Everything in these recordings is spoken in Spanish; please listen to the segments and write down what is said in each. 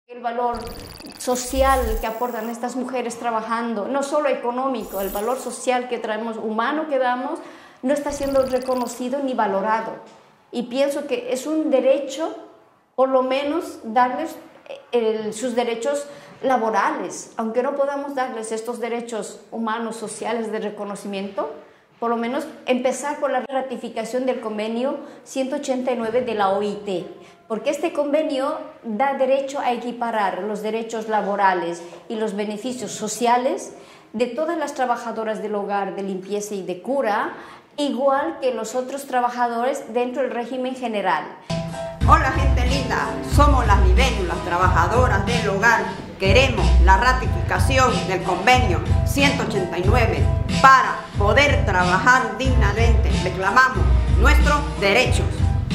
El valor social que aportan estas mujeres trabajando, no solo económico, el valor social que traemos, humano que damos, no está siendo reconocido ni valorado. Y pienso que es un derecho, por lo menos, darles sus derechos laborales, aunque no podamos darles estos derechos humanos, sociales de reconocimiento, por lo menos empezar por la ratificación del convenio 189 de la OIT, porque este convenio da derecho a equiparar los derechos laborales y los beneficios sociales de todas las trabajadoras del hogar, de limpieza y de cura, igual que los otros trabajadores dentro del régimen general. Hola gente linda, somos las libélulas trabajadoras del hogar. Queremos la ratificación del convenio 189 para poder trabajar dignamente. Reclamamos nuestros derechos.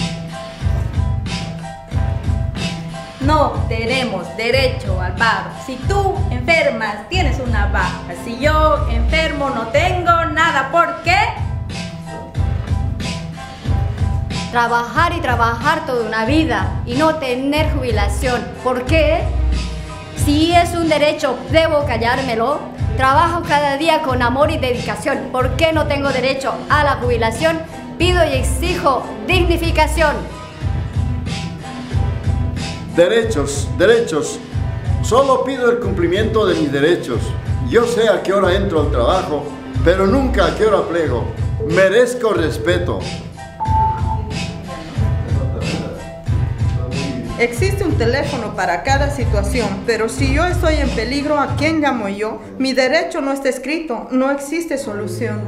No tenemos derecho al paro. Si tú enfermas, tienes una baja. Si yo enfermo, no tengo nada. ¿Por qué? Trabajar y trabajar toda una vida y no tener jubilación. ¿Por qué? Si es un derecho, debo callármelo. Trabajo cada día con amor y dedicación. ¿Por qué no tengo derecho a la jubilación? Pido y exijo dignificación. Derechos, derechos. Solo pido el cumplimiento de mis derechos. Yo sé a qué hora entro al trabajo, pero nunca a qué hora plego. Merezco respeto. Existe un teléfono para cada situación, pero si yo estoy en peligro, ¿a quién llamo yo? Mi derecho no está escrito, no existe solución.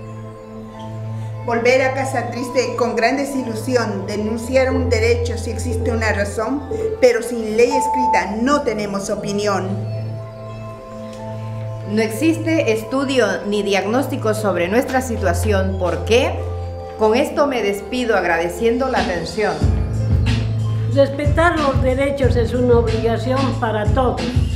Volver a casa triste con gran desilusión, denunciar un derecho si existe una razón, pero sin ley escrita no tenemos opinión. No existe estudio ni diagnóstico sobre nuestra situación. ¿Por qué? Con esto me despido agradeciendo la atención. Respetar los derechos es una obligación para todos.